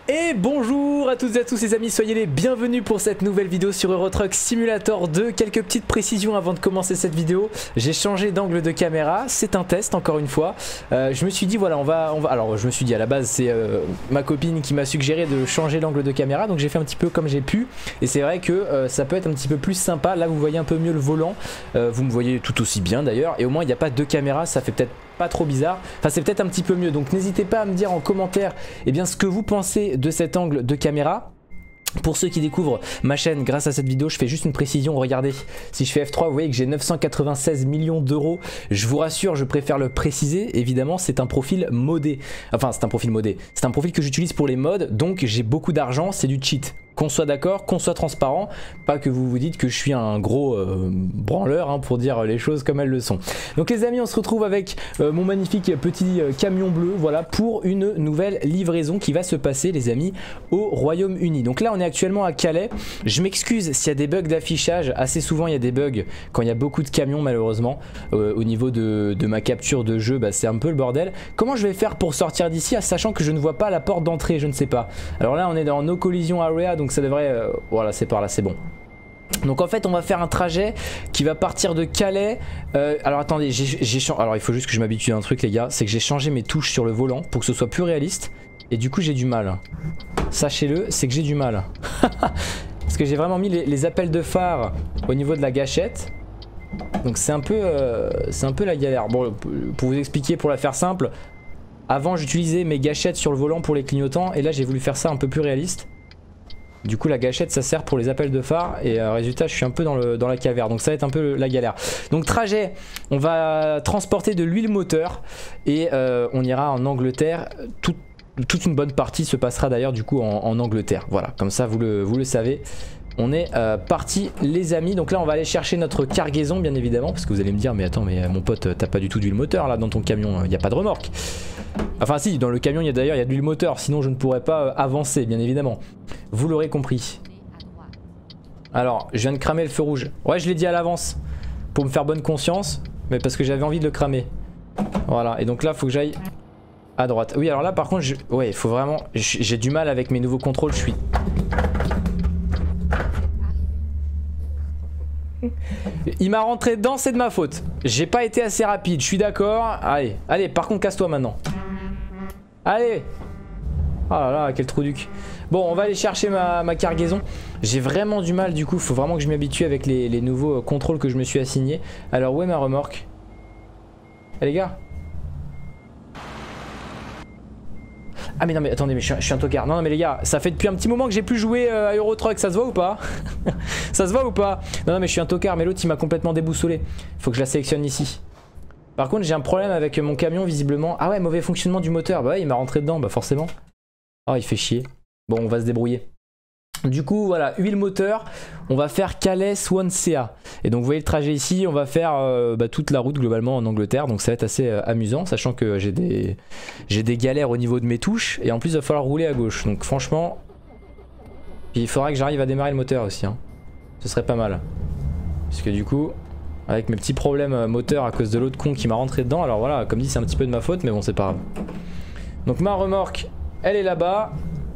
Et bonjour à toutes et à tous les amis, soyez les bienvenus pour cette nouvelle vidéo sur Euro Truck Simulator 2. Quelques petites précisions avant de commencer cette vidéo. J'ai changé d'angle de caméra, c'est un test encore une fois. Je me suis dit voilà, alors je me suis dit à la base c'est ma copine qui m'a suggéré de changer l'angle de caméra. Donc j'ai fait un petit peu comme j'ai pu. Et c'est vrai que ça peut être un petit peu plus sympa. Là vous voyez un peu mieux le volant. Vous me voyez tout aussi bien d'ailleurs. Et au moins il n'y a pas deux caméras, ça fait peut-être pas trop bizarre, enfin c'est peut-être un petit peu mieux, donc n'hésitez pas à me dire en commentaire ce que vous pensez de cet angle de caméra. Pour ceux qui découvrent ma chaîne grâce à cette vidéo, je fais juste une précision, regardez, si je fais F3 vous voyez que j'ai 996 millions d'euros, je vous rassure, je préfère le préciser, évidemment c'est un profil modé, enfin c'est un profil modé, c'est un profil que j'utilise pour les mods, donc j'ai beaucoup d'argent, c'est du cheat. Qu'on soit d'accord, qu'on soit transparent, pas que vous vous dites que je suis un gros branleur hein, pour dire les choses comme elles le sont. Donc les amis, on se retrouve avec mon magnifique petit camion bleu, voilà, pour une nouvelle livraison qui va se passer les amis au Royaume-Uni. Donc là on est actuellement à Calais, je m'excuse s'il y a des bugs d'affichage, assez souvent il y a des bugs quand il y a beaucoup de camions malheureusement, au niveau de ma capture de jeu, bah, c'est un peu le bordel. Comment je vais faire pour sortir d'ici, sachant que je ne vois pas la porte d'entrée, je ne sais pas. Alors là on est dans No Collision Area, donc ça devrait... voilà, c'est par là, c'est bon. Donc en fait on va faire un trajet qui va partir de Calais. Alors attendez, alors il faut juste que je m'habitue à un truc les gars, c'est que j'ai changé mes touches sur le volant pour que ce soit plus réaliste. Et du coup j'ai du mal. Sachez-le, c'est que j'ai du mal. Parce que j'ai vraiment mis les appels de phare au niveau de la gâchette. Donc c'est un peu la galère. Bon, pour vous expliquer, pour la faire simple, avant j'utilisais mes gâchettes sur le volant pour les clignotants. Et là j'ai voulu faire ça un peu plus réaliste. Du coup la gâchette ça sert pour les appels de phare et résultat je suis un peu dans la caverne, donc ça va être un peu la galère. Donc trajet, on va transporter de l'huile moteur et on ira en Angleterre. Toute une bonne partie se passera d'ailleurs du coup en Angleterre. Voilà, comme ça vous le savez. On est parti les amis, donc là on va aller chercher notre cargaison bien évidemment. Parce que vous allez me dire mais attends mais mon pote t'as pas du tout d'huile moteur là dans ton camion, il n'y a pas de remorque. Enfin si, dans le camion il y a d'ailleurs de l'huile moteur, sinon je ne pourrais pas avancer bien évidemment. Vous l'aurez compris. Alors je viens de cramer le feu rouge. Ouais je l'ai dit à l'avance pour me faire bonne conscience, mais parce que j'avais envie de le cramer. Voilà, et donc là il faut que j'aille à droite. Oui alors là par contre ouais il faut vraiment, j'ai du mal avec mes nouveaux contrôles, je suis... Il m'a rentré dedans, c'est de ma faute. J'ai pas été assez rapide, je suis d'accord. Allez, allez, par contre casse-toi maintenant. Allez. Oh là là, quel trou duc. Bon, on va aller chercher ma cargaison. J'ai vraiment du mal du coup, il faut vraiment que je m'y habitue avec les nouveaux contrôles que je me suis assigné. Alors où est ma remorque? Eh les gars. Ah mais non mais attendez, mais je suis un tocard. Non mais les gars, ça fait depuis un petit moment que j'ai plus joué à Euro Truck, ça se voit ou pas? Ça se voit ou pas? Non mais je suis un tocard, mais l'autre il m'a complètement déboussolé. Faut que je la sélectionne ici. Par contre j'ai un problème avec mon camion visiblement. Ah ouais, mauvais fonctionnement du moteur. Bah ouais, il m'a rentré dedans, bah forcément. Oh il fait chier. Bon on va se débrouiller. Du coup voilà, huile moteur, on va faire Calais-Swansea. Et donc vous voyez le trajet ici, on va faire toute la route globalement en Angleterre. Donc ça va être assez amusant, sachant que j'ai des galères au niveau de mes touches. Et en plus il va falloir rouler à gauche. Donc franchement, puis il faudra que j'arrive à démarrer le moteur aussi hein. Ce serait pas mal. Parce que du coup, avec mes petits problèmes moteur à cause de l'autre con qui m'a rentré dedans. Alors voilà, comme dit c'est un petit peu de ma faute, mais bon c'est pas grave. Donc ma remorque, elle est là-bas.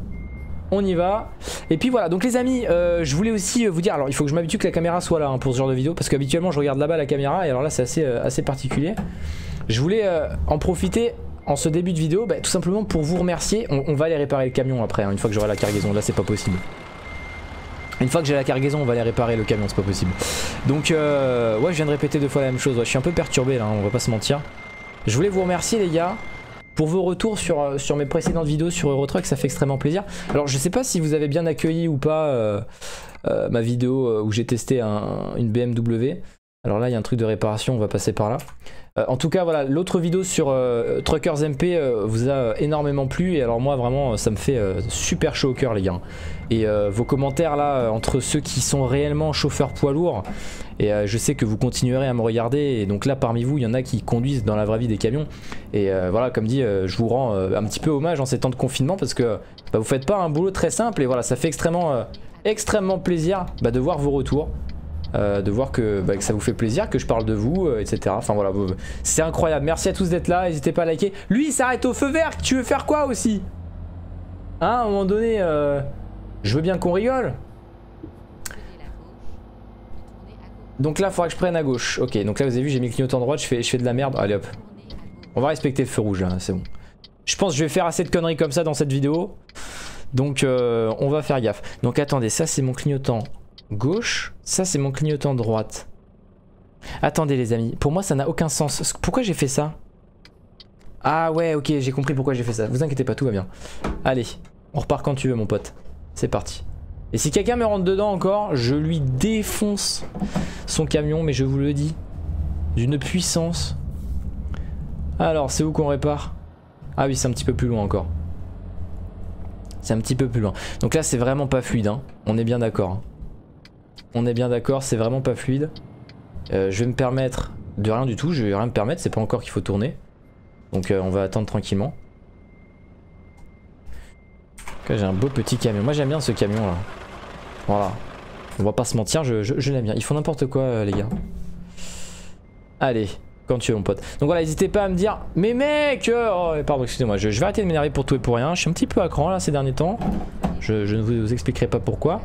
On y va. Et puis voilà, donc les amis, je voulais aussi vous dire, alors il faut que je m'habitue que la caméra soit là hein, pour ce genre de vidéo, parce qu'habituellement je regarde là-bas la caméra, et alors là c'est assez particulier. Je voulais en profiter en ce début de vidéo, tout simplement pour vous remercier. On va aller réparer le camion après, hein, une fois que j'aurai la cargaison, là c'est pas possible. Une fois que j'ai la cargaison, on va aller réparer le camion, c'est pas possible. Donc ouais, je viens de répéter 2 fois la même chose, ouais, je suis un peu perturbé là, hein, on va pas se mentir. Je voulais vous remercier les gars pour vos retours sur mes précédentes vidéos sur Euro Truck, ça fait extrêmement plaisir. Alors je sais pas si vous avez bien accueilli ou pas ma vidéo où j'ai testé une BMW. Alors là il y a un truc de réparation, on va passer par là. En tout cas voilà, l'autre vidéo sur Truckers MP vous a énormément plu. Et alors moi vraiment ça me fait super chaud au cœur les gars. Et vos commentaires là, entre ceux qui sont réellement chauffeurs poids lourds, et je sais que vous continuerez à me regarder, et donc là parmi vous il y en a qui conduisent dans la vraie vie des camions. Et voilà, comme dit, je vous rends un petit peu hommage en ces temps de confinement, parce que vous faites pas un boulot très simple. Et voilà, ça fait extrêmement plaisir de voir vos retours. De voir que ça vous fait plaisir, que je parle de vous, etc. Enfin voilà, c'est incroyable. Merci à tous d'être là, n'hésitez pas à liker. Lui il s'arrête au feu vert, tu veux faire quoi aussi? Hein, à un moment donné, je veux bien qu'on rigole. Donc là, il faudra que je prenne à gauche. Ok, donc là, vous avez vu, j'ai mis le clignotant droite, je fais de la merde. Allez hop. On va respecter le feu rouge, là, c'est bon. Je pense que je vais faire assez de conneries comme ça dans cette vidéo. Donc, on va faire gaffe. Donc, attendez, ça, c'est mon clignotant gauche. Ça, c'est mon clignotant droite. Attendez, les amis. Pour moi, ça n'a aucun sens. Pourquoi j'ai fait ça? Ah ouais, ok, j'ai compris pourquoi j'ai fait ça. Vous inquiétez pas, tout va bien. Allez, on repart quand tu veux, mon pote. C'est parti. Et si quelqu'un me rentre dedans encore, je lui défonce son camion, mais je vous le dis, d'une puissance. Alors, c'est où qu'on répare? Ah oui, c'est un petit peu plus loin encore. C'est un petit peu plus loin. Donc là, c'est vraiment pas fluide, hein. On est bien d'accord. Hein. On est bien d'accord, c'est vraiment pas fluide. Je vais me permettre de rien du tout, je vais rien me permettre, c'est pas encore qu'il faut tourner. Donc on va attendre tranquillement. J'ai un beau petit camion. Moi j'aime bien ce camion là. Voilà. On va pas se mentir, je l'aime bien. Ils font n'importe quoi les gars. Allez, quand tu veux mon pote. Donc voilà, n'hésitez pas à me dire. Mais mec oh, pardon, excusez-moi, je vais arrêter de m'énerver pour tout et pour rien. Je suis un petit peu à cran là ces derniers temps. Je ne vous expliquerai pas pourquoi.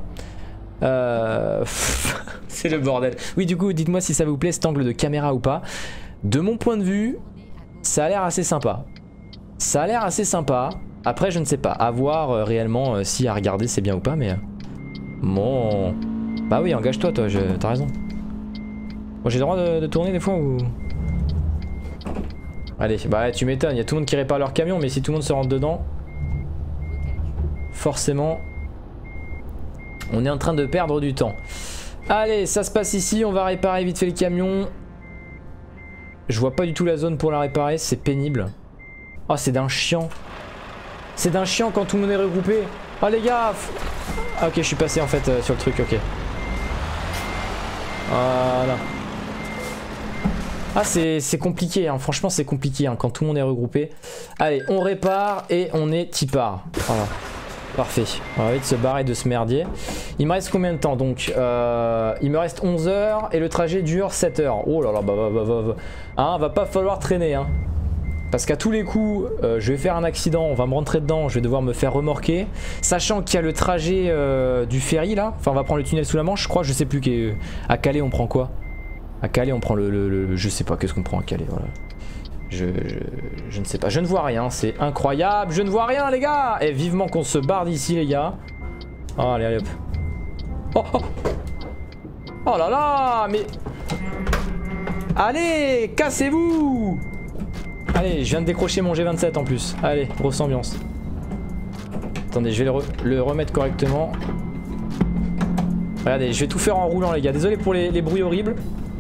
C'est le bordel. Oui, du coup, dites-moi si ça vous plaît cet angle de caméra ou pas. De mon point de vue, ça a l'air assez sympa. Ça a l'air assez sympa. Après, je ne sais pas. À voir réellement si à regarder c'est bien ou pas, mais... Bon... Bah oui, engage-toi, toi, t'as raison. Bon, j'ai le droit de tourner des fois ou... Allez, bah tu m'étonnes, il y a tout le monde qui répare leur camion, mais si tout le monde se rentre dedans... Forcément... On est en train de perdre du temps. Allez, ça se passe ici, on va réparer vite fait le camion. Je vois pas du tout la zone pour la réparer, c'est pénible. Oh, c'est d'un chiant. C'est d'un chiant quand tout le monde est regroupé. Oh les gars. Ah, ok, je suis passé en fait sur le truc, ok. Voilà. Ah, c'est compliqué, hein. Franchement c'est compliqué hein, quand tout le monde est regroupé. Allez, on répare et on est tipard. Voilà. Parfait, on va vite se barrer de ce merdier. Il me reste combien de temps donc il me reste 11 heures et le trajet dure 7 heures. Oh là là, hein, va pas falloir traîner hein. Parce qu'à tous les coups, je vais faire un accident, on va me rentrer dedans, je vais devoir me faire remorquer. Sachant qu'il y a le trajet du ferry là, enfin on va prendre le tunnel sous la Manche, je crois, je sais plus. À Calais on prend quoi? À Calais on prend je sais pas qu'est-ce qu'on prend à Calais, voilà. Je ne sais pas, je ne vois rien, c'est incroyable, je ne vois rien les gars. Et vivement qu'on se barre d'ici les gars. Oh, allez, allez hop. Oh, oh. Oh là là, mais... Allez, cassez-vous. Allez, je viens de décrocher mon G27 en plus. Allez, grosse ambiance. Attendez, je vais le remettre correctement. Regardez, je vais tout faire en roulant les gars, désolé pour les bruits horribles.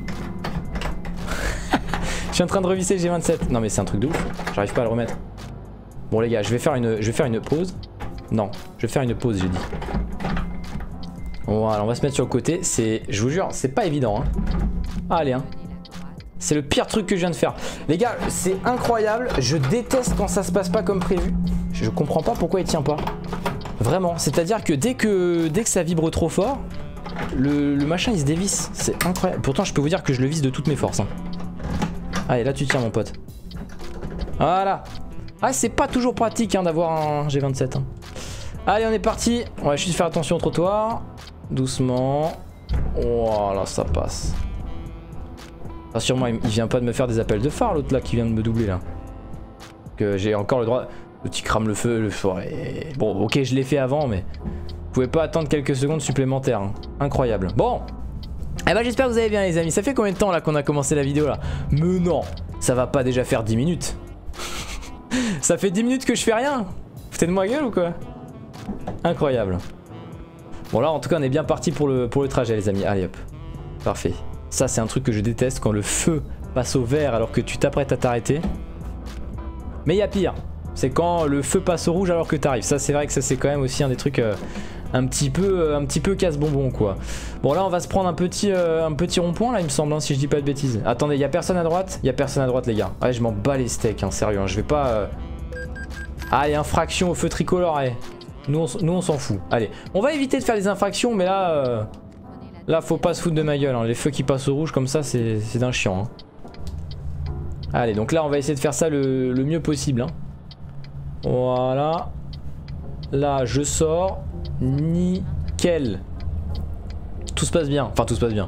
Je suis en train de revisser le G27. Non mais c'est un truc de ouf. J'arrive pas à le remettre. Bon les gars, je vais faire une pause. Non, je vais faire une pause j'ai dit. Voilà, on va se mettre sur le côté. Je vous jure, c'est pas évident hein. Allez hein. C'est le pire truc que je viens de faire. Les gars, c'est incroyable. Je déteste quand ça se passe pas comme prévu. Je comprends pas pourquoi il tient pas. Vraiment. C'est-à-dire que dès que ça vibre trop fort, le machin il se dévisse. C'est incroyable. Pourtant je peux vous dire que je le visse de toutes mes forces hein. Allez, là tu tiens mon pote. Voilà. Ah, c'est pas toujours pratique hein, d'avoir un G27. Hein. Allez, on est parti. On va juste faire attention au trottoir. Doucement. Voilà, ça passe. Rassure-moi, il vient pas de me faire des appels de phare, l'autre là qui vient de me doubler là. Que j'ai encore le droit. Le petit crame le feu. Ouais. Bon, ok, je l'ai fait avant, mais vous pouvez pas attendre quelques secondes supplémentaires. Hein. Incroyable. Bon. Eh ben j'espère que vous allez bien les amis. Ça fait combien de temps là qu'on a commencé la vidéo là? Mais non, ça va pas déjà faire 10 minutes. Ça fait 10 minutes que je fais rien. Foutez de moi gueule ou quoi? Incroyable. Bon là en tout cas on est bien parti pour le trajet les amis. Allez hop. Parfait. Ça c'est un truc que je déteste quand le feu passe au vert alors que tu t'apprêtes à t'arrêter. Mais il y a pire. C'est quand le feu passe au rouge alors que t'arrives. Ça c'est vrai que ça c'est quand même aussi un des trucs... un petit peu casse-bonbon quoi. Bon là on va se prendre un petit rond-point là il me semble hein, si je dis pas de bêtises. Attendez, il y a personne à droite? Il y a personne à droite les gars. Ouais je m'en bats les steaks hein, sérieux hein, je vais pas... Allez, infraction au feu tricolore, allez. Nous on s'en fout. Allez, on va éviter de faire des infractions mais là... Là faut pas se foutre de ma gueule hein. Les feux qui passent au rouge comme ça c'est d'un chiant hein. Allez donc là on va essayer de faire ça le mieux possible hein. Voilà. Là, je sors. Nickel. Tout se passe bien. Enfin, tout se passe bien.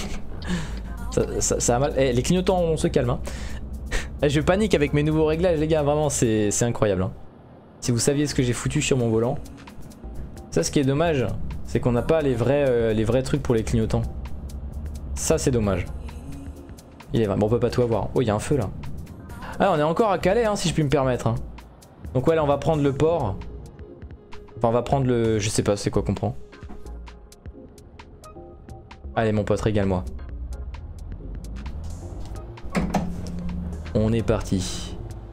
ça a mal. Eh, les clignotants, on se calme. Hein. Je panique avec mes nouveaux réglages, les gars. Vraiment, c'est incroyable. Hein. Si vous saviez ce que j'ai foutu sur mon volant. Ça, ce qui est dommage, c'est qu'on n'a pas les vrais trucs pour les clignotants. Ça, c'est dommage. Il est vrai. Bon, on peut pas tout avoir. Oh, il y a un feu là. Ah, on est encore à Calais, hein, si je puis me permettre. Hein. Donc, ouais, là, on va prendre le port. Enfin, on va prendre le... Je sais pas, c'est quoi qu'on prend. Allez, mon pote, régale-moi. On est parti.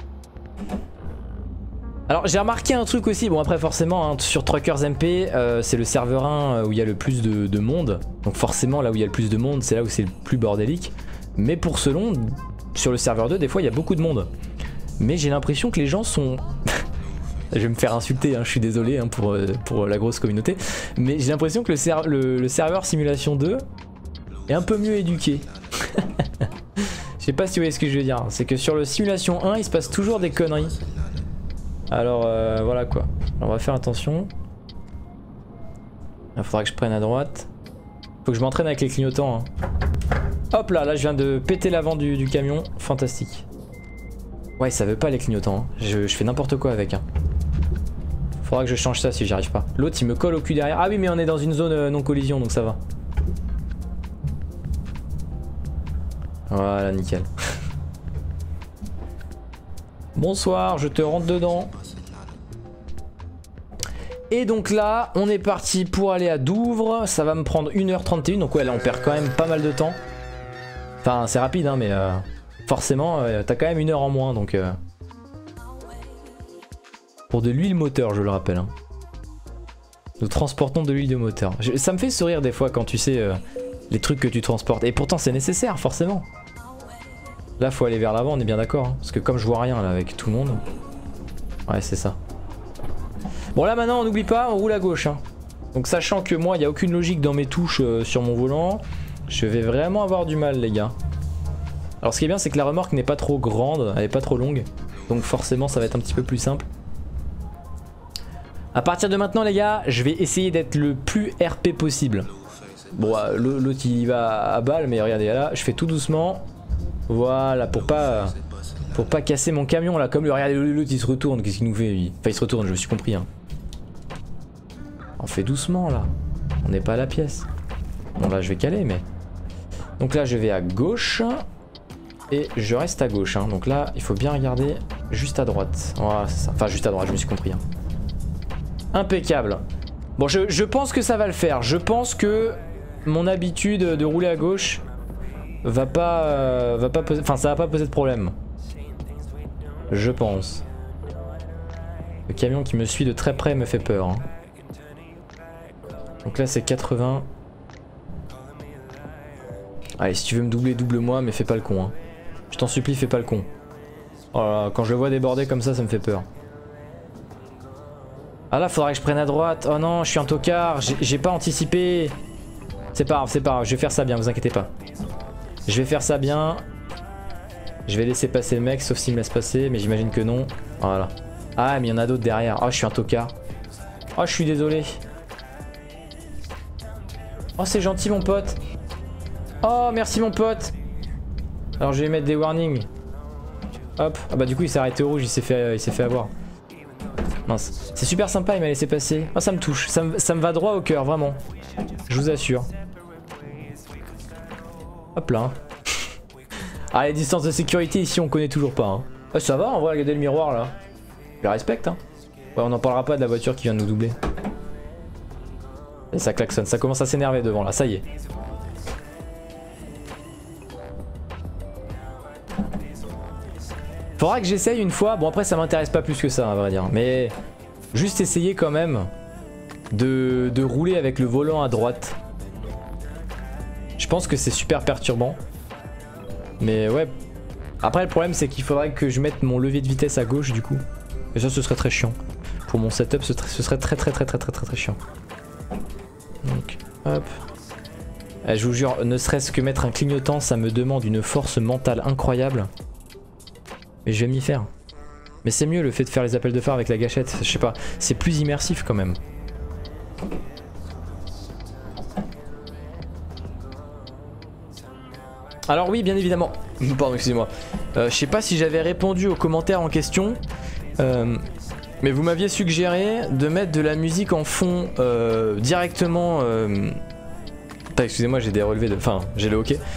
Alors, j'ai remarqué un truc aussi. Bon, après, forcément, hein, sur Truckers MP, c'est le serveur 1 où il y a le plus de monde. Donc, forcément, là où il y a le plus de monde, c'est là où c'est le plus bordélique. Mais pour ce long, sur le serveur 2, des fois, il y a beaucoup de monde. Mais j'ai l'impression que les gens sont... Je vais me faire insulter, hein, je suis désolé hein, pour la grosse communauté. Mais j'ai l'impression que le serveur Simulation 2 est un peu mieux éduqué. Je sais pas si vous voyez ce que je veux dire. C'est que sur le Simulation 1, il se passe toujours des conneries. Alors voilà quoi. On va faire attention. Il faudra que je prenne à droite. Faut que je m'entraîne avec les clignotants. Hein. Hop là, là je viens de péter l'avant du camion. Fantastique. Ouais, ça veut pas les clignotants. Hein. Je fais n'importe quoi avec. Hein. Faudra que je change ça si j'y arrive pas. L'autre il me colle au cul derrière. Ah oui, mais on est dans une zone non collision donc ça va. Voilà, nickel. Bonsoir, je te rentre dedans. Et donc là, on est parti pour aller à Douvres. Ça va me prendre 1h31. Donc ouais, là on perd quand même pas mal de temps. Enfin, c'est rapide, hein, mais forcément, t'as quand même 1 heure en moins. Donc pour de l'huile moteur, je le rappelle. Hein. Nous transportons de l'huile de moteur. Ça me fait sourire des fois quand tu sais les trucs que tu transportes. Et pourtant, c'est nécessaire, forcément. Là, faut aller vers l'avant, on est bien d'accord. Hein, parce que comme je vois rien là avec tout le monde. Ouais, c'est ça. Bon, là maintenant, on n'oublie pas, on roule à gauche. Hein. Donc, sachant que moi, il n'y a aucune logique dans mes touches sur mon volant, je vais vraiment avoir du mal, les gars. Alors, ce qui est bien, c'est que la remorque n'est pas trop grande, elle n'est pas trop longue. Donc, forcément, ça va être un petit peu plus simple. À partir de maintenant, les gars, je vais essayer d'être le plus RP possible. Bon, l'autre, il va à balle, mais regardez, là, je fais tout doucement. Voilà, pour pas casser mon camion là, comme regardez l'autre il se retourne, qu'est-ce qu'il nous fait lui? Enfin il se retourne, je me suis compris hein. On fait doucement là, on n'est pas à la pièce. Bon là je vais caler mais... Donc là je vais à gauche, et je reste à gauche hein. Donc là il faut bien regarder juste à droite, voilà c'est ça, enfin juste à droite je me suis compris hein. Impeccable. Bon je pense que ça va le faire, je pense que mon habitude de rouler à gauche... va pas poser, enfin ça va pas poser de problème. Je pense. Le camion qui me suit de très près me fait peur. Hein. Donc là c'est 80. Allez, si tu veux me doubler, double-moi, mais fais pas le con. Hein. Je t'en supplie, fais pas le con. Oh là là, quand je le vois déborder comme ça me fait peur. Ah là, faudrait que je prenne à droite. Oh non, je suis un tocard, j'ai pas anticipé. C'est pas grave, je vais faire ça bien, vous inquiétez pas. Je vais faire ça bien. Je vais laisser passer le mec, sauf s'il me laisse passer, mais j'imagine que non. Voilà. Ah, mais il y en a d'autres derrière. Oh, je suis un tocard. Oh, je suis désolé. Oh, c'est gentil, mon pote. Oh, merci, mon pote. Alors, je vais mettre des warnings. Hop. Ah, bah, du coup, il s'est arrêté au rouge, il s'est fait avoir. Mince. C'est super sympa, il m'a laissé passer. Oh, ça me touche. Ça me va droit au cœur, vraiment. Je vous assure. Hop là. Ah, les distances de sécurité ici on connaît toujours pas. Hein. Ah, ça va, on va regarder le miroir là. Je la respecte. Hein. Ouais, on n'en parlera pas de la voiture qui vient de nous doubler. Et ça klaxonne, ça commence à s'énerver devant là, ça y est. Faudra que j'essaye une fois. Bon, après ça m'intéresse pas plus que ça, à vrai dire. Mais juste essayer quand même de rouler avec le volant à droite. Je pense que c'est super perturbant. Mais ouais. Après le problème c'est qu'il faudrait que je mette mon levier de vitesse à gauche du coup. Et ça ce serait très chiant. Pour mon setup ce serait très chiant. Donc hop. Je vous jure, ne serait-ce que mettre un clignotant ça me demande une force mentale incroyable. Mais je vais m'y faire. Mais c'est mieux le fait de faire les appels de phare avec la gâchette, je sais pas, c'est plus immersif quand même. Alors oui, bien évidemment, pardon, excusez-moi, je sais pas si j'avais répondu aux commentaires en question, mais vous m'aviez suggéré de mettre de la musique en fond directement... excusez-moi, j'ai des relevés de... Enfin, j'ai le hockey.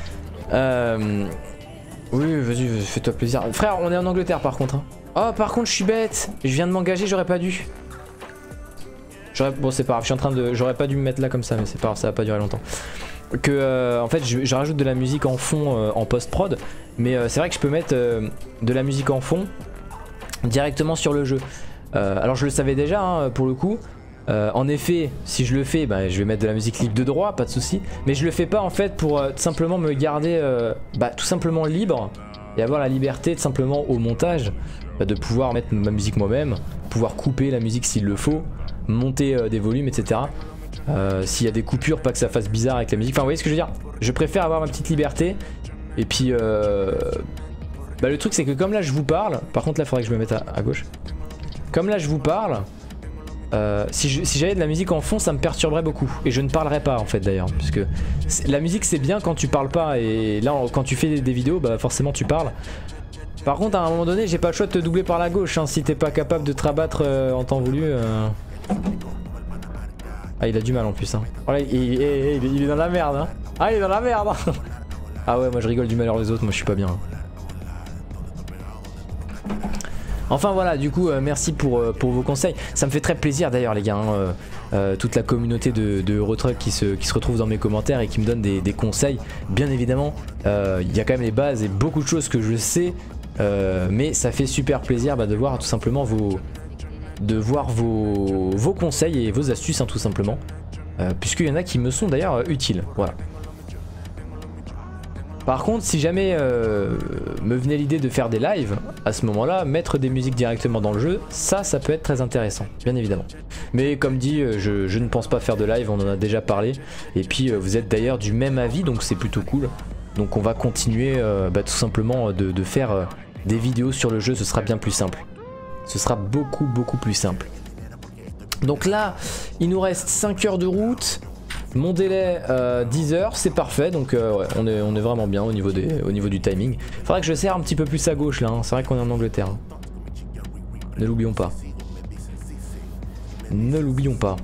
Oui, vas-y, fais-toi plaisir. Frère, on est en Angleterre par contre. Hein. Oh, par contre, je suis bête. Je viens de m'engager, j'aurais pas dû. Bon, c'est pas grave, je suis en train de... J'aurais pas dû me mettre là comme ça, mais c'est pas grave, ça va pas durer longtemps. Que, en fait, je rajoute de la musique en fond en post-prod. Mais c'est vrai que je peux mettre de la musique en fond directement sur le jeu. Alors, je le savais déjà, hein, pour le coup. En effet, si je le fais, bah, je vais mettre de la musique libre de droit, pas de souci. Mais je le fais pas en fait pour simplement me garder tout simplement libre et avoir la liberté de simplement au montage de pouvoir mettre ma musique moi-même, pouvoir couper la musique s'il le faut, monter des volumes, etc. S'il y a des coupures, pas que ça fasse bizarre avec la musique. Enfin, vous voyez ce que je veux dire? Je préfère avoir ma petite liberté. Et puis, le truc c'est que comme là je vous parle, par contre là il faudrait que je me mette à gauche. Comme là je vous parle. Si j'avais de la musique en fond, ça me perturberait beaucoup. Et je ne parlerais pas en fait d'ailleurs. Puisque la musique c'est bien quand tu parles pas. Et là quand tu fais des vidéos, bah forcément tu parles. Par contre à un moment donné j'ai pas le choix de te doubler par la gauche hein, si t'es pas capable de te rabattre en temps voulu. Ah il a du mal en plus hein. Oh, là, il est dans la merde hein. Ah il est dans la merde hein. Ah ouais moi je rigole du malheur des autres, moi je suis pas bien. Enfin voilà, du coup merci pour vos conseils. Ça me fait très plaisir d'ailleurs les gars, hein, toute la communauté de Eurotruck qui se retrouve dans mes commentaires et qui me donne des conseils. Bien évidemment, il y a quand même les bases et beaucoup de choses que je sais, mais ça fait super plaisir de voir tout simplement vos conseils et vos astuces hein, tout simplement. Puisqu'il y en a qui me sont d'ailleurs utiles, voilà. Par contre, si jamais me venait l'idée de faire des lives, à ce moment-là, mettre des musiques directement dans le jeu, ça peut être très intéressant, bien évidemment. Mais comme dit, je ne pense pas faire de live, on en a déjà parlé. Et puis, vous êtes d'ailleurs du même avis, donc c'est plutôt cool. Donc on va continuer tout simplement de faire des vidéos sur le jeu, ce sera bien plus simple. Ce sera beaucoup plus simple. Donc là, il nous reste 5 heures de route. Mon délai 10 heures, c'est parfait, donc ouais, on est vraiment bien au niveau du timing. Faudrait que je serre un petit peu plus à gauche là, hein. C'est vrai qu'on est en Angleterre. Hein. Ne l'oublions pas. Ne l'oublions pas.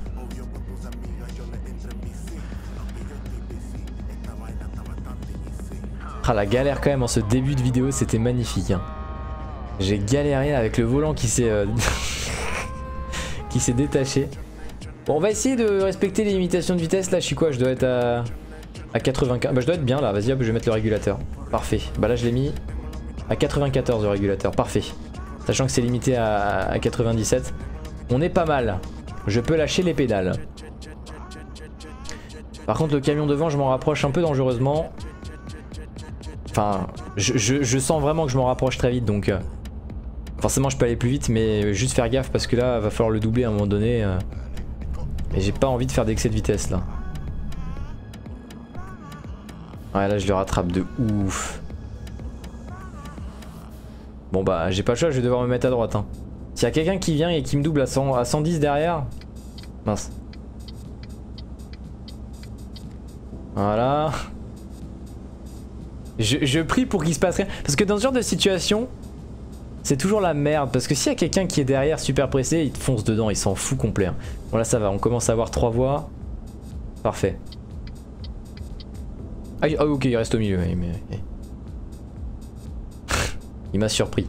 Ah la galère quand même en ce début de vidéo, c'était magnifique. Hein. J'ai galéré avec le volant qui s'est qui s'est détaché. Bon, on va essayer de respecter les limitations de vitesse. Là, je suis quoi? Je dois être à 95. Bah, je dois être bien là. Vas-y, hop, je vais mettre le régulateur. Parfait. Bah, là, je l'ai mis à 94 le régulateur. Parfait. Sachant que c'est limité à 97. On est pas mal. Je peux lâcher les pédales. Par contre, le camion devant, je m'en rapproche un peu dangereusement. Enfin, je sens vraiment que je m'en rapproche très vite. Donc, forcément, je peux aller plus vite. Mais juste faire gaffe parce que là, va falloir le doubler à un moment donné. Et j'ai pas envie de faire d'excès de vitesse là. Ouais là je le rattrape de ouf. Bon bah j'ai pas le choix, je vais devoir me mettre à droite hein. S'il y a quelqu'un qui vient et qui me double à 110 derrière. Mince. Voilà. Je prie pour qu'il se passe rien. Parce que dans ce genre de situation, c'est toujours la merde. Parce que s'il y a quelqu'un qui est derrière super pressé, il te fonce dedans, il s'en fout complet. Hein. Bon là ça va, on commence à avoir 3 voies. Parfait. Ah ok, il reste au milieu. Il m'a surpris.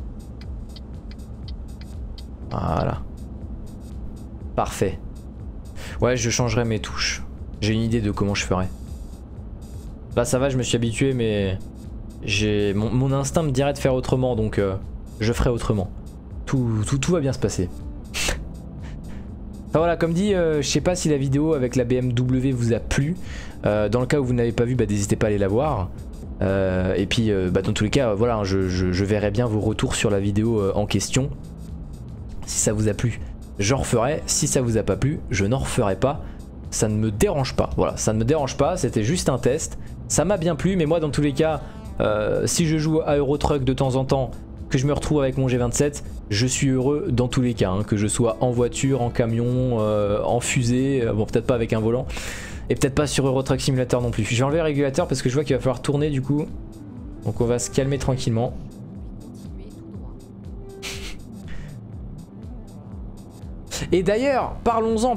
Voilà. Parfait. Ouais, je changerai mes touches. J'ai une idée de comment je ferai. Là ça va, je me suis habitué, mais j'ai mon instinct me dirait de faire autrement, donc je ferai autrement. Tout va bien se passer. Enfin, voilà, comme dit, je sais pas si la vidéo avec la BMW vous a plu. Dans le cas où vous n'avez pas vu, bah, n'hésitez pas à aller la voir. Et puis dans tous les cas, voilà, hein, je verrai bien vos retours sur la vidéo en question. Si ça vous a plu, j'en referai. Si ça vous a pas plu, je n'en referai pas. Ça ne me dérange pas. Voilà, ça ne me dérange pas. C'était juste un test. Ça m'a bien plu, mais moi dans tous les cas, si je joue à Eurotruck de temps en temps, que je me retrouve avec mon G27, je suis heureux dans tous les cas, hein, que je sois en voiture, en camion, en fusée, bon peut-être pas avec un volant, et peut-être pas sur Euro Truck Simulator non plus. Je vais enlever le régulateur parce que je vois qu'il va falloir tourner du coup, donc on va se calmer tranquillement. Et d'ailleurs, parlons-en,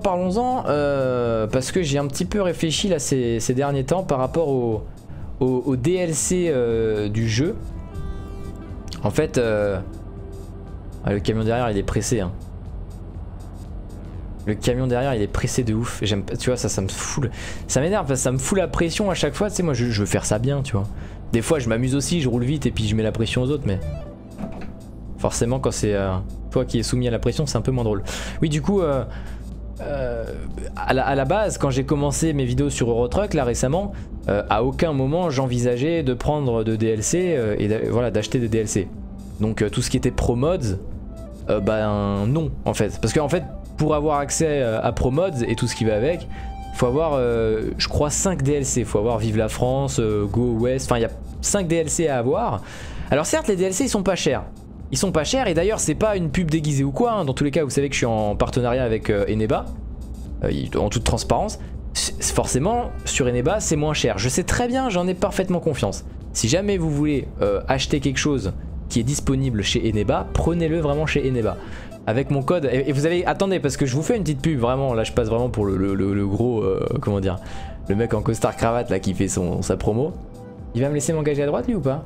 parce que j'ai un petit peu réfléchi là ces derniers temps par rapport au DLC du jeu. En fait, le camion derrière il est pressé. Hein. Le camion derrière il est pressé de ouf. J'aime pas, tu vois, ça me fout. Ça m'énerve parce que ça me fout la pression à chaque fois. Tu sais, moi je veux faire ça bien, tu vois. Des fois je m'amuse aussi, je roule vite et puis je mets la pression aux autres, mais forcément quand c'est toi qui es soumis à la pression, c'est un peu moins drôle. Oui, du coup, à la base, quand j'ai commencé mes vidéos sur Euro Truck là récemment, à aucun moment j'envisageais de prendre de DLC et voilà, d'acheter des DLC. Donc tout ce qui était Pro Mods, ben non en fait. Parce qu'en fait, pour avoir accès à Pro Mods et tout ce qui va avec, faut avoir, je crois, 5 DLC. Faut avoir Vive la France, Go West, enfin il y a 5 DLC à avoir. Alors certes, les DLC ils sont pas chers. Ils sont pas chers et d'ailleurs c'est pas une pub déguisée ou quoi, hein. Dans tous les cas vous savez que je suis en partenariat avec Eneba, en toute transparence. Forcément sur Eneba c'est moins cher, je sais très bien, j'en ai parfaitement confiance. Si jamais vous voulez acheter quelque chose qui est disponible chez Eneba, prenez-le vraiment chez Eneba. Avec mon code, et vous avez, attendez parce que je vous fais une petite pub vraiment, là je passe vraiment pour le gros, comment dire, le mec en costard cravate là qui fait sa promo. Il va me laisser m'engager à droite lui ou pas?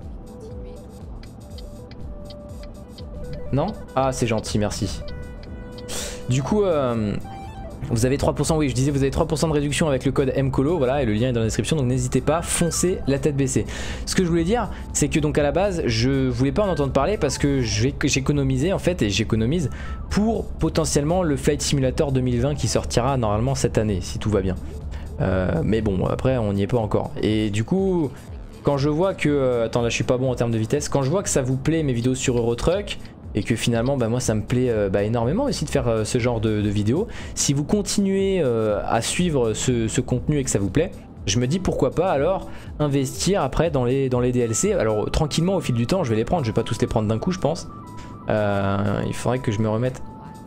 Non? Ah c'est gentil, merci. Du coup vous avez 3%, oui je disais vous avez 3% de réduction avec le code MCOLO, voilà, et le lien est dans la description, donc n'hésitez pas, foncez la tête baissée. Ce que je voulais dire, c'est que donc à la base je voulais pas en entendre parler parce que j'économisais en fait, et j'économise pour potentiellement le Flight Simulator 2020 qui sortira normalement cette année si tout va bien. Mais bon après on n'y est pas encore. Et du coup quand je vois que, attends là je suis pas bon en termes de vitesse, quand je vois que ça vous plaît mes vidéos sur Euro Truck, et que finalement bah, moi ça me plaît énormément aussi de faire ce genre de vidéos, si vous continuez à suivre ce contenu et que ça vous plaît, je me dis pourquoi pas alors investir après dans les DLC. Alors tranquillement au fil du temps je vais les prendre, je vais pas tous les prendre d'un coup je pense. Il faudrait que je me remette.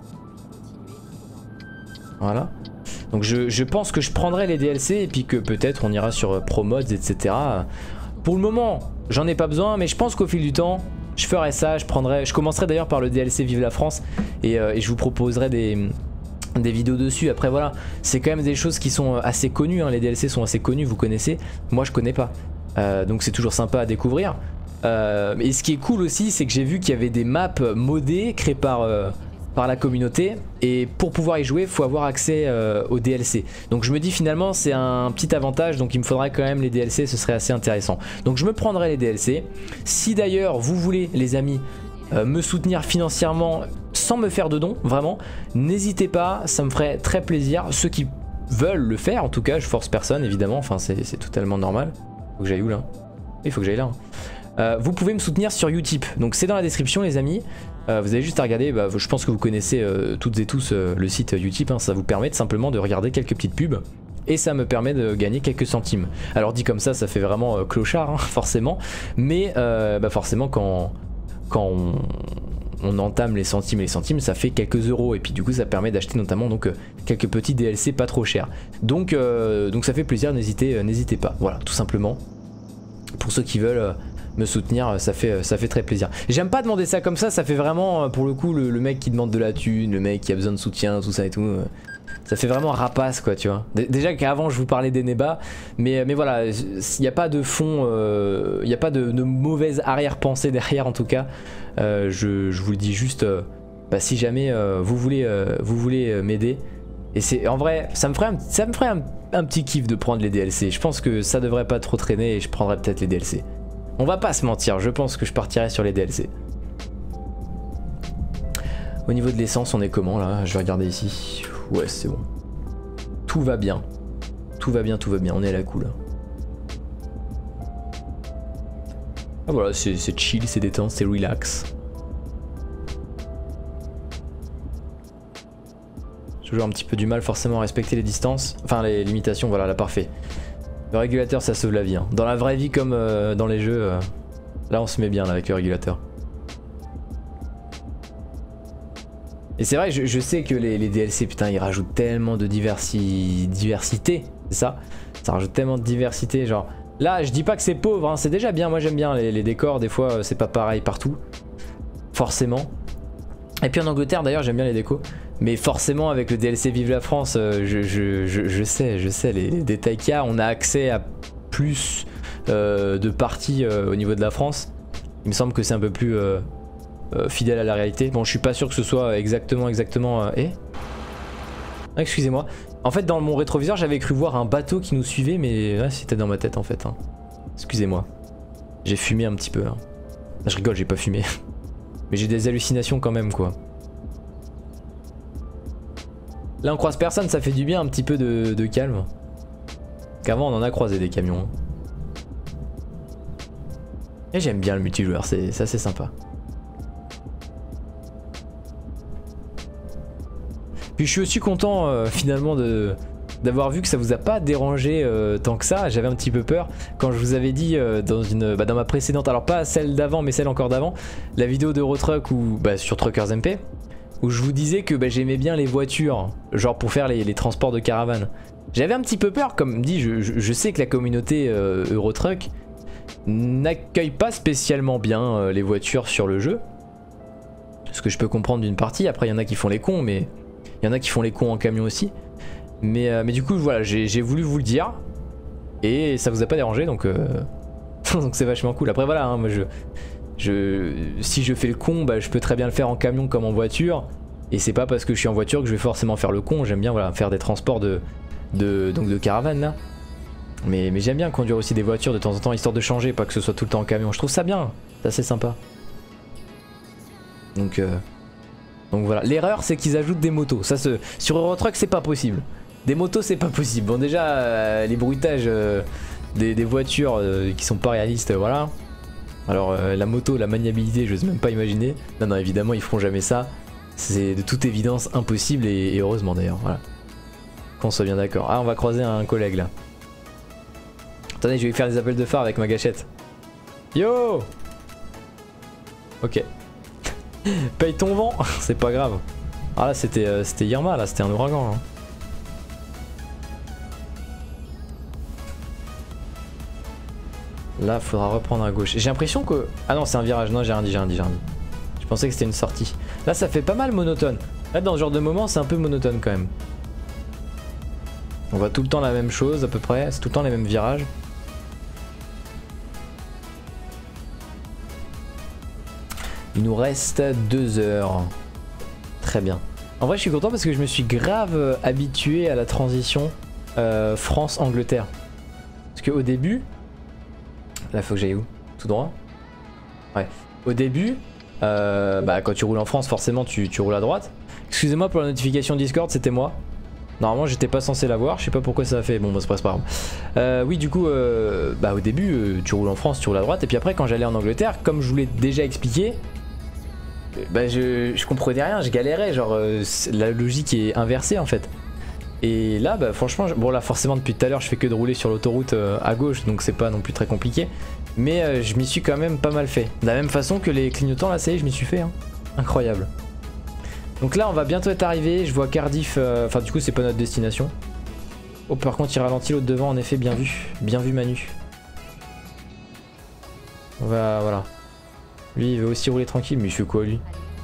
Voilà. Donc je pense que je prendrai les DLC et puis que peut-être on ira sur Pro Mods etc. Pour le moment j'en ai pas besoin, mais je pense qu'au fil du temps je ferai ça, je commencerai d'ailleurs par le DLC Vive la France et je vous proposerai des vidéos dessus. Après voilà, c'est quand même des choses qui sont assez connues, hein. Les DLC sont assez connus, vous connaissez, moi je connais pas. Donc c'est toujours sympa à découvrir. Et ce qui est cool aussi, c'est que j'ai vu qu'il y avait des maps modées créées par la communauté, et pour pouvoir y jouer il faut avoir accès aux DLC. Donc je me dis finalement c'est un petit avantage, donc il me faudrait quand même les DLC, ce serait assez intéressant. Donc je me prendrai les DLC. Si d'ailleurs vous voulez les amis me soutenir financièrement sans me faire de dons, vraiment, n'hésitez pas, ça me ferait très plaisir. Ceux qui veulent le faire, en tout cas je force personne évidemment, enfin c'est totalement normal. Faut que j'aille où là? Il faut que j'aille là. Vous pouvez me soutenir sur Utip, donc c'est dans la description les amis. Vous avez juste à regarder, je pense que vous connaissez toutes et tous le site Utip, hein, ça vous permet simplement de regarder quelques petites pubs et ça me permet de gagner quelques centimes. Alors dit comme ça fait vraiment clochard hein, forcément, mais forcément quand on entame les centimes ça fait quelques euros et puis du coup ça permet d'acheter notamment donc quelques petits DLC pas trop chers. Donc ça fait plaisir, n'hésitez pas, voilà tout simplement. Pour ceux qui veulent me soutenir, ça fait très plaisir. J'aime pas demander ça comme ça fait vraiment pour le coup le mec qui demande de la thune, le mec qui a besoin de soutien, tout ça et tout. Ça fait vraiment rapace quoi, tu vois. Déjà qu'avant je vous parlais d'Eneba, mais voilà, il n'y a pas de fond, il n'y a pas de mauvaise arrière-pensée derrière en tout cas. Je vous le dis juste, si jamais vous voulez m'aider. Et c'est en vrai, ça me ferait un petit kiff de prendre les DLC. Je pense que ça devrait pas trop traîner et je prendrais peut-être les DLC. On va pas se mentir, je pense que je partirai sur les DLC. Au niveau de l'essence, on est comment là? Je vais regarder ici. Ouais, c'est bon. Tout va bien. Tout va bien, on est à la cool. Ah voilà, c'est chill, c'est détente, c'est relax. J'ai toujours un petit peu du mal forcément à respecter les distances. Enfin les limitations, voilà, là parfait. Le régulateur ça sauve la vie. Hein. Dans la vraie vie comme dans les jeux, là on se met bien là, avec le régulateur. Et c'est vrai, je sais que les DLC, putain, ils rajoutent tellement de diversité, c'est ça? Ça rajoute tellement de diversité, genre... Là, je dis pas que c'est pauvre, hein, c'est déjà bien, moi j'aime bien les décors, des fois c'est pas pareil partout. Forcément. Et puis en Angleterre d'ailleurs, j'aime bien les décos. Mais forcément avec le DLC Vive la France, je sais les détails qu'il y a, on a accès à plus de parties au niveau de la France. Il me semble que c'est un peu plus fidèle à la réalité. Bon, je suis pas sûr que ce soit exactement... Excusez-moi. En fait, dans mon rétroviseur, j'avais cru voir un bateau qui nous suivait, mais ouais, c'était dans ma tête en fait. Hein. Excusez-moi. J'ai fumé un petit peu. Hein. Je rigole, j'ai pas fumé. Mais j'ai des hallucinations quand même, quoi. Là, on croise personne, ça fait du bien un petit peu de calme. Qu'avant, on en a croisé des camions. Hein. Et j'aime bien le multijoueur, c'est assez sympa. Puis je suis aussi content finalement d'avoir vu que ça vous a pas dérangé tant que ça. J'avais un petit peu peur quand je vous avais dit dans ma précédente, alors pas celle d'avant mais celle encore d'avant, la vidéo d'Eurotruck ou sur Truckers MP, où je vous disais que j'aimais bien les voitures, genre pour faire les transports de caravane. J'avais un petit peu peur, comme dit, je sais que la communauté Eurotruck n'accueille pas spécialement bien les voitures sur le jeu. Ce que je peux comprendre d'une partie, après il y en a qui font les cons, mais... Il y en a qui font les cons en camion aussi. Mais du coup, voilà, j'ai voulu vous le dire. Et ça vous a pas dérangé, donc donc c'est vachement cool. Après, voilà, hein, moi si je fais le con, je peux très bien le faire en camion comme en voiture. Et c'est pas parce que je suis en voiture que je vais forcément faire le con. J'aime bien voilà, faire des transports de caravane là. Mais j'aime bien conduire aussi des voitures de temps en temps, histoire de changer, pas que ce soit tout le temps en camion. Je trouve ça bien, c'est assez sympa. Donc voilà, l'erreur c'est qu'ils ajoutent des motos. Ça, sur Eurotruck c'est pas possible. Des motos c'est pas possible. Bon déjà les bruitages des voitures qui sont pas réalistes, voilà. Alors la moto, la maniabilité, je n'ose même pas imaginer. Non évidemment ils feront jamais ça. C'est de toute évidence impossible et heureusement d'ailleurs, voilà. Qu'on soit bien d'accord. Ah, on va croiser un collègue là. Attendez, je vais faire des appels de phare avec ma gâchette. Yo. Ok. Paye ton vent, c'est pas grave. Ah là c'était Irma, là c'était un ouragan là. Là faudra reprendre à gauche. J'ai l'impression que... Ah non c'est un virage, non j'ai rien dit. Je pensais que c'était une sortie. Là ça fait pas mal monotone. Là dans ce genre de moment c'est un peu monotone quand même. On voit tout le temps la même chose à peu près, c'est tout le temps les mêmes virages. Il nous reste 2 heures. Très bien. En vrai je suis content parce que je me suis grave habitué à la transition France-Angleterre. Parce qu'au début... Là faut que j'aille où? Tout droit? Ouais. Au début, quand tu roules en France forcément tu roules à droite. Excusez-moi pour la notification Discord, c'était moi. Normalement j'étais pas censé l'avoir, je sais pas pourquoi ça a fait, bon c'est pas grave. Oui du coup, au début tu roules en France, tu roules à droite. Et puis après quand j'allais en Angleterre, comme je vous l'ai déjà expliqué, je comprenais rien, je galérais, genre la logique est inversée en fait. Et là franchement, bon là forcément depuis tout à l'heure je fais que de rouler sur l'autoroute à gauche, donc c'est pas non plus très compliqué. Mais je m'y suis quand même pas mal fait. De la même façon que les clignotants là, ça y est, je m'y suis fait, hein. Incroyable. Donc là on va bientôt être arrivé, je vois Cardiff, enfin du coup c'est pas notre destination. Oh par contre il ralentit l'autre devant, en effet bien vu Manu. On va, voilà. Lui il veut aussi rouler tranquille, mais il fait quoi lui?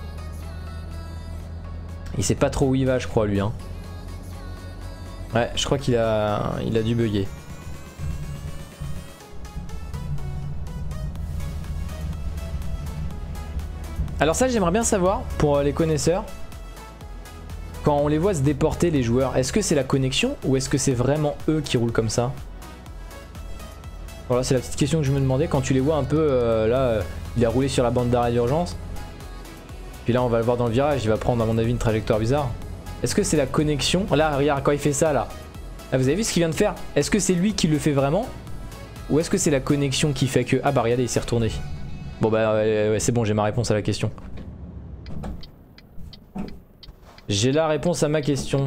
Il sait pas trop où il va je crois lui hein. Ouais je crois qu'il a dû bugger. Alors ça j'aimerais bien savoir pour les connaisseurs. Quand on les voit se déporter les joueurs, est-ce que c'est la connexion ou est-ce que c'est vraiment eux qui roulent comme ça? Voilà c'est la petite question que je me demandais quand tu les vois un peu là, il a roulé sur la bande d'arrêt d'urgence. Puis là on va le voir dans le virage, il va prendre à mon avis une trajectoire bizarre. Est-ce que c'est la connexion? Là regarde quand il fait ça là. Là vous avez vu ce qu'il vient de faire? Est-ce que c'est lui qui le fait vraiment? Ou est-ce que c'est la connexion qui fait que... Ah bah regardez il s'est retourné. Bon ouais, c'est bon j'ai ma réponse à la question. J'ai la réponse à ma question.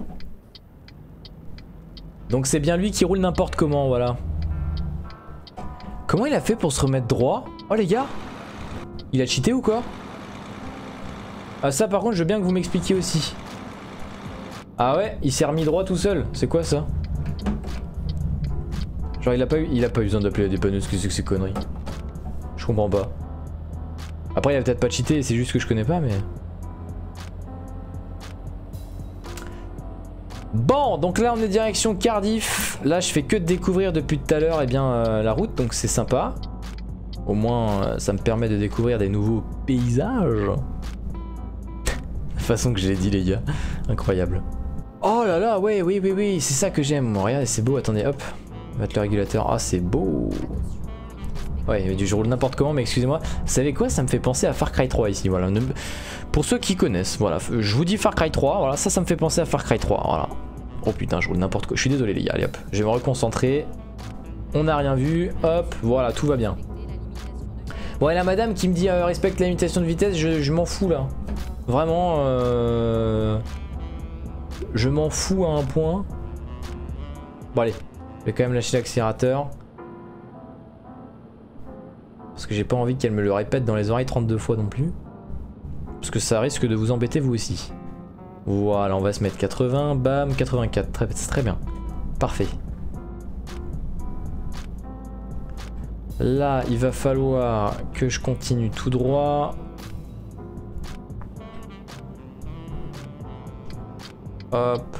Donc c'est bien lui qui roule n'importe comment, voilà. Comment il a fait pour se remettre droit? Oh les gars, il a cheaté ou quoi? Ah ça par contre je veux bien que vous m'expliquiez aussi. Ah ouais, il s'est remis droit tout seul, c'est quoi ça? Genre il a pas eu besoin d'appeler la dépanneuse, qu'est-ce que c'est ces conneries? Je comprends pas. Après il a peut-être pas cheaté, c'est juste que je connais pas mais... Bon, donc là on est direction Cardiff. Là je fais que de découvrir depuis tout à l'heure eh bien la route, donc c'est sympa. Au moins ça me permet de découvrir des nouveaux paysages. La façon que je l'ai dit les gars, incroyable. Oh là là, ouais, oui, c'est ça que j'aime. Regardez, c'est beau, attendez, hop. On va mettre le régulateur, ah c'est beau. Ouais, je roule n'importe comment, mais excusez-moi. Vous savez quoi, ça me fait penser à Far Cry 3 ici, voilà. Pour ceux qui connaissent, voilà, je vous dis Far Cry 3, voilà, ça me fait penser à Far Cry 3, voilà. Oh putain, je roule n'importe quoi, je suis désolé les gars, allez hop, je vais me reconcentrer. On n'a rien vu, hop, voilà, tout va bien. Bon, et la madame qui me dit respecte la limitation de vitesse, je m'en fous là. Vraiment, je m'en fous à un point. Bon allez, je vais quand même lâcher l'accélérateur. Parce que j'ai pas envie qu'elle me le répète dans les oreilles 32 fois non plus. Parce que ça risque de vous embêter vous aussi. Voilà, on va se mettre 80, bam, 84, très bien. Parfait. Là, il va falloir que je continue tout droit. Hop.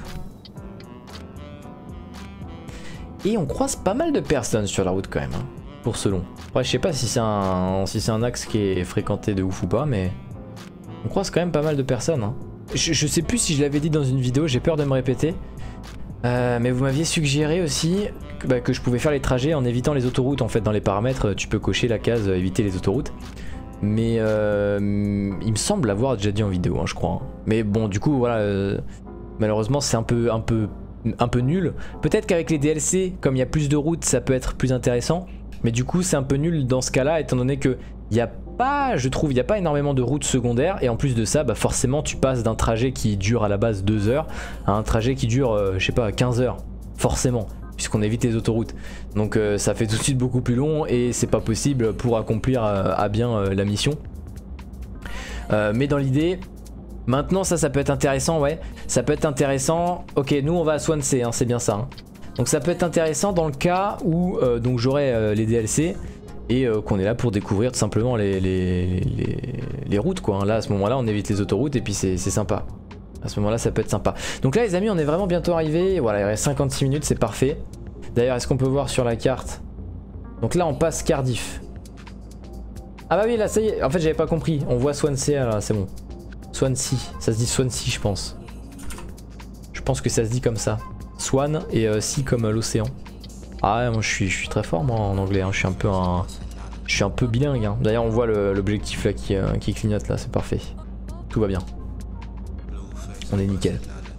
Et on croise pas mal de personnes sur la route quand même, hein, pour ce long. Après, je sais pas si c'est un axe qui est fréquenté de ouf ou pas, mais on croise quand même pas mal de personnes. Hein. Je sais plus si je l'avais dit dans une vidéo, j'ai peur de me répéter. Mais vous m'aviez suggéré aussi que je pouvais faire les trajets en évitant les autoroutes. En fait, dans les paramètres, tu peux cocher la case éviter les autoroutes. Mais il me semble l'avoir déjà dit en vidéo, hein, je crois. Hein. Mais bon, du coup, voilà, malheureusement, c'est un peu nul. Peut-être qu'avec les DLC, comme il y a plus de routes, ça peut être plus intéressant. Mais du coup, c'est un peu nul dans ce cas-là, étant donné que il y a pas, je trouve, il n'y a pas énormément de routes secondaires. Et en plus de ça, bah forcément, tu passes d'un trajet qui dure à la base 2 heures à un trajet qui dure, je sais pas, 15 heures. Forcément, puisqu'on évite les autoroutes. Donc ça fait tout de suite beaucoup plus long et c'est pas possible pour accomplir à bien la mission. Mais dans l'idée... Maintenant ça peut être intéressant, ouais, ça peut être intéressant. Ok, nous on va à Swansea, hein, c'est bien ça. Hein. Donc ça peut être intéressant dans le cas où donc j'aurai les DLC et qu'on est là pour découvrir tout simplement les routes quoi. Hein. Là à ce moment-là on évite les autoroutes et puis c'est sympa. À ce moment-là ça peut être sympa. Donc là les amis on est vraiment bientôt arrivé. Voilà, il reste 56 minutes, c'est parfait. D'ailleurs est-ce qu'on peut voir sur la carte? Donc là on passe Cardiff. Ah bah oui là ça y est, en fait j'avais pas compris. On voit Swansea là, c'est bon. Swansea, ça se dit Swansea je pense. Je pense que ça se dit comme ça. Swan et sea comme l'océan. Ah ouais, moi je suis très fort moi en anglais, hein. Je suis un peu bilingue. Hein. D'ailleurs on voit l'objectif là qui clignote là, c'est parfait. Tout va bien. On est nickel.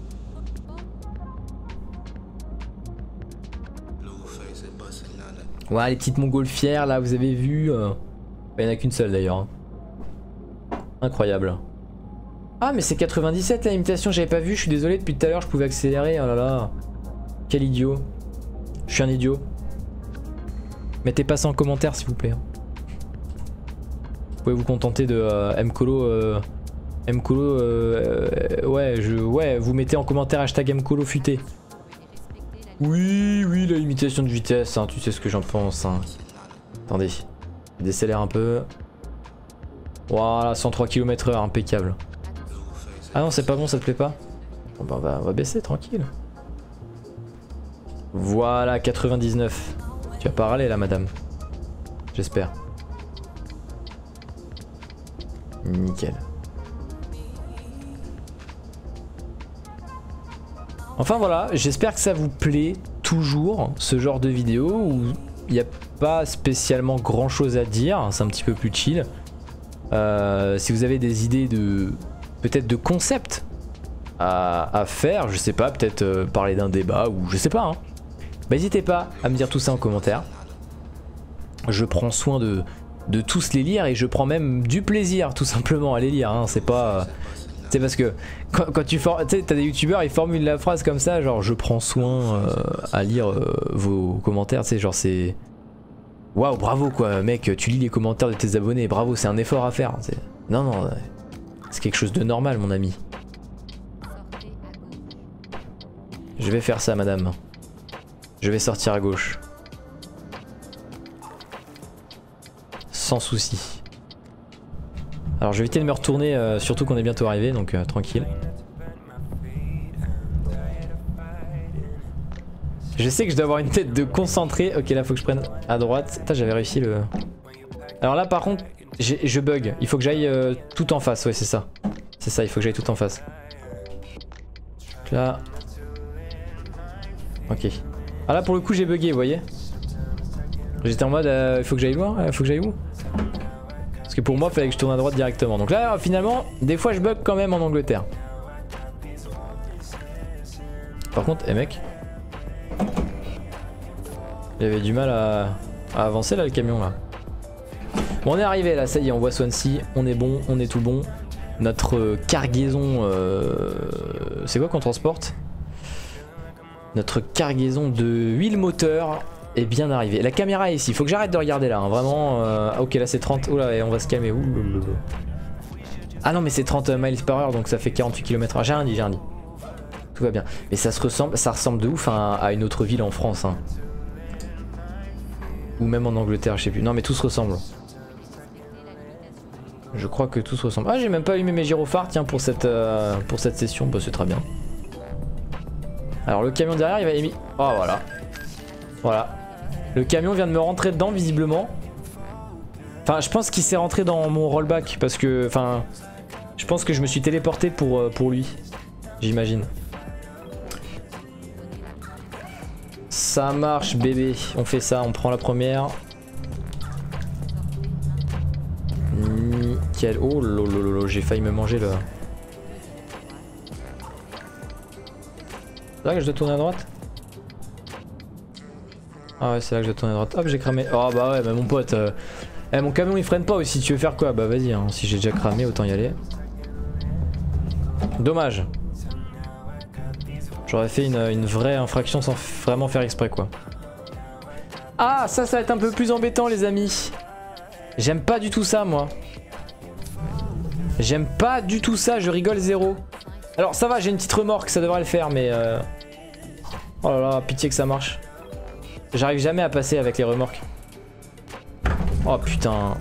Ouais, les petites montgolfières là, vous avez vu. Il n'y en a qu'une seule d'ailleurs. Hein. Incroyable. Ah mais c'est 97 la limitation, j'avais pas vu, je suis désolé, depuis tout à l'heure je pouvais accélérer, oh là là. Quel idiot. Je suis un idiot. Mettez pas ça en commentaire s'il vous plaît. Vous pouvez vous contenter de Mcolo. Ouais, vous mettez en commentaire hashtag Mcolo futé. Oui, la limitation de vitesse, hein, tu sais ce que j'en pense. Hein. Attendez, je décélère un peu. Voilà, 103 km/h, impeccable. Ah non, c'est pas bon, ça te plaît pas? Bon bah on va baisser, tranquille. Voilà, 99. Tu vas pas râler là, madame. J'espère. Nickel. Enfin voilà, j'espère que ça vous plaît toujours, ce genre de vidéo où il n'y a pas spécialement grand chose à dire, c'est un petit peu plus chill. Si vous avez des idées de... peut-être de concept à faire, je sais pas, peut-être parler d'un débat ou je sais pas, hein. Bah, n'hésitez pas à me dire tout ça en commentaire. Je prends soin de tous les lire et je prends même du plaisir tout simplement à les lire, hein. C'est pas... c'est parce que quand tu sais, t'as des youtubeurs, ils formulent la phrase comme ça, genre je prends soin à lire vos commentaires, tu sais, genre c'est... Waouh, bravo quoi, mec, tu lis les commentaires de tes abonnés, bravo, c'est un effort à faire. Non, C'est quelque chose de normal, mon ami. Je vais faire ça, madame. Je vais sortir à gauche. Sans souci. Alors je vais éviter de me retourner, surtout qu'on est bientôt arrivé, donc tranquille. Je sais que je dois avoir une tête de concentré. Ok, là faut que je prenne à droite. Putain, j'avais réussi le... Alors là par contre, je bug. Il faut que j'aille tout en face, ouais c'est ça. C'est ça, il faut que j'aille tout en face. Là. Ok. Ah là pour le coup j'ai bugué, vous voyez. J'étais en mode, il faut que j'aille loin, il faut que j'aille où? Parce que pour moi il fallait que je tourne à droite directement. Donc là finalement, des fois je bug quand même en Angleterre. Par contre, mec. Il avait du mal à avancer là le camion là. Bon on est arrivé là, ça y est, on voit Swansea, on est bon, on est tout bon. Notre cargaison, c'est quoi qu'on transporte? Notre cargaison de huile moteur est bien arrivée. La caméra est ici, il faut que j'arrête de regarder là, hein. Vraiment. Ok là c'est 30, oh là on va se calmer. Ah non mais c'est 30 miles par heure donc ça fait 48 km/h, j'ai rien dit, tout va bien. Mais ça ressemble de ouf à une autre ville en France, hein. Ou même en Angleterre, je sais plus. Non mais tout se ressemble. Je crois que tout se ressemble. Ah j'ai même pas allumé mes gyrophares tiens pour cette session, bah c'est très bien. Alors le camion derrière il va émis. Oh voilà. Voilà. Le camion vient de me rentrer dedans visiblement. Enfin je pense qu'il s'est rentré dans mon rollback parce que... Enfin... Je pense que je me suis téléporté pour lui. J'imagine. Ça marche bébé. On fait ça, on prend la première. Nickel. Oh lolo, j'ai failli me manger le... C'est là que je dois tourner à droite? Ah ouais c'est là que je dois tourner à droite. Hop j'ai cramé. Oh bah ouais mais mon pote mon camion il freine pas aussi, tu veux faire quoi? Bah vas-y hein. Si j'ai déjà cramé autant y aller. Dommage. J'aurais fait une vraie infraction sans vraiment faire exprès quoi. Ah ça va être un peu plus embêtant les amis. J'aime pas du tout ça moi. J'aime pas du tout ça, je rigole zéro. Alors ça va, j'ai une petite remorque, ça devrait le faire mais... Oh là là, pitié que ça marche. J'arrive jamais à passer avec les remorques. Oh putain.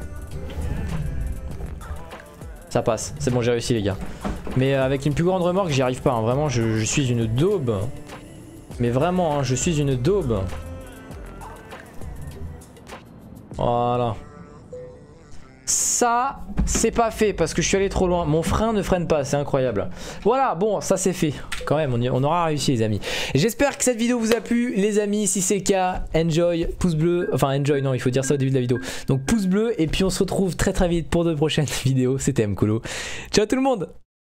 Ça passe, c'est bon j'ai réussi les gars. Mais avec une plus grande remorque j'y arrive pas, hein. Vraiment je suis une daube. Mais vraiment, hein, je suis une daube. Voilà. Ça, c'est pas fait parce que je suis allé trop loin. Mon frein ne freine pas, c'est incroyable. Voilà, bon, ça c'est fait. Quand même, on aura réussi les amis. J'espère que cette vidéo vous a plu les amis. Si c'est le cas, enjoy, pouce bleu. Enfin, enjoy, non, il faut dire ça au début de la vidéo. Donc pouce bleu et puis on se retrouve très vite pour de prochaines vidéos. C'était Mkolo. Ciao tout le monde.